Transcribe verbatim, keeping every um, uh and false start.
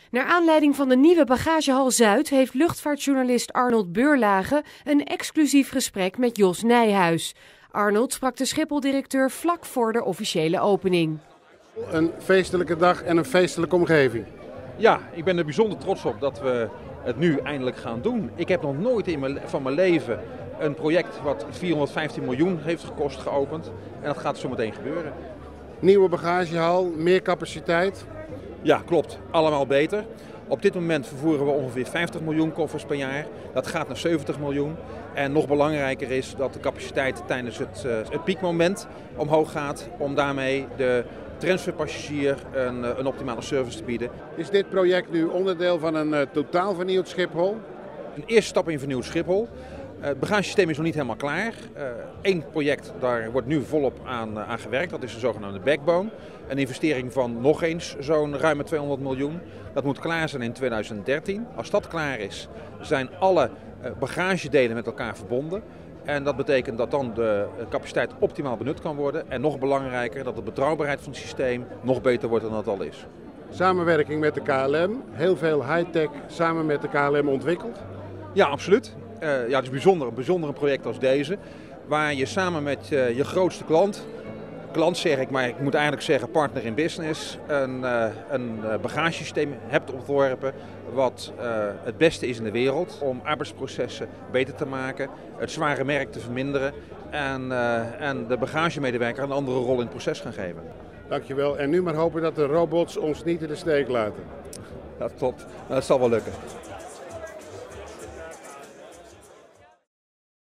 Naar aanleiding van de nieuwe Bagagehal Zuid heeft luchtvaartjournalist Arnold Beurlage een exclusief gesprek met Jos Nijhuis. Arnold sprak de Schiphol-directeur vlak voor de officiële opening. Een feestelijke dag en een feestelijke omgeving. Ja, ik ben er bijzonder trots op dat we het nu eindelijk gaan doen. Ik heb nog nooit in mijn, van mijn leven een project wat vierhonderdvijftien miljoen heeft gekost geopend. En dat gaat zo meteen gebeuren. Nieuwe bagagehal, meer capaciteit. Ja, klopt. Allemaal beter. Op dit moment vervoeren we ongeveer vijftig miljoen koffers per jaar. Dat gaat naar zeventig miljoen. En nog belangrijker is dat de capaciteit tijdens het, uh, het piekmoment omhoog gaat. Om daarmee de transferpassagier een, een optimale service te bieden. Is dit project nu onderdeel van een uh, totaal vernieuwd Schiphol? Een eerste stap in vernieuwd Schiphol. Uh, het bagagesysteem is nog niet helemaal klaar. Eén uh, project, daar wordt nu volop aan, uh, aan gewerkt. Dat is de zogenaamde backbone. Een investering van nog eens zo'n ruime tweehonderd miljoen. Dat moet klaar zijn in tweeduizend dertien. Als dat klaar is, zijn alle uh, bagagedelen met elkaar verbonden. En dat betekent dat dan de capaciteit optimaal benut kan worden. En nog belangrijker, dat de betrouwbaarheid van het systeem nog beter wordt dan dat al is. Samenwerking met de K L M, heel veel high-tech samen met de K L M ontwikkeld. Ja, absoluut. Uh, ja, het is bijzonder, een bijzonder project als deze, waar je samen met uh, je grootste klant, klant zeg ik, maar ik moet eigenlijk zeggen partner in business, een, uh, een bagagesysteem hebt ontworpen wat uh, het beste is in de wereld om arbeidsprocessen beter te maken, het zware merk te verminderen en, uh, en de bagagemedewerker een andere rol in het proces gaan geven. Dankjewel. En nu maar hopen dat de robots ons niet in de steek laten. Dat klopt, dat zal wel lukken.